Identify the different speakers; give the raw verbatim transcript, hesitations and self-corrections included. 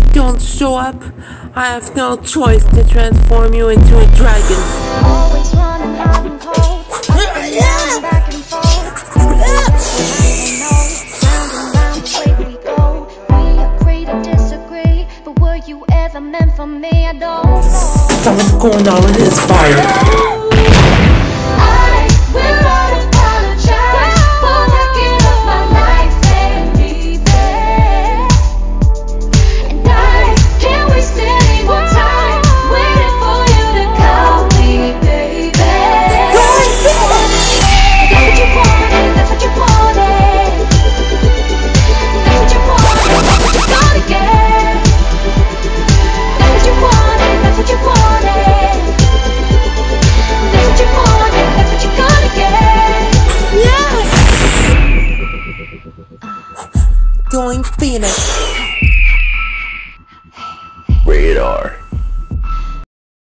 Speaker 1: don't show up, I have no choice to transform you into a dragon.
Speaker 2: Always running hot and cold, up and down, back and forth. I don't know, round and round the way we go. We agree to disagree, but were you ever meant for me? I don't know.
Speaker 1: So what's going on with this fire? Going Phoenix.
Speaker 3: Radar.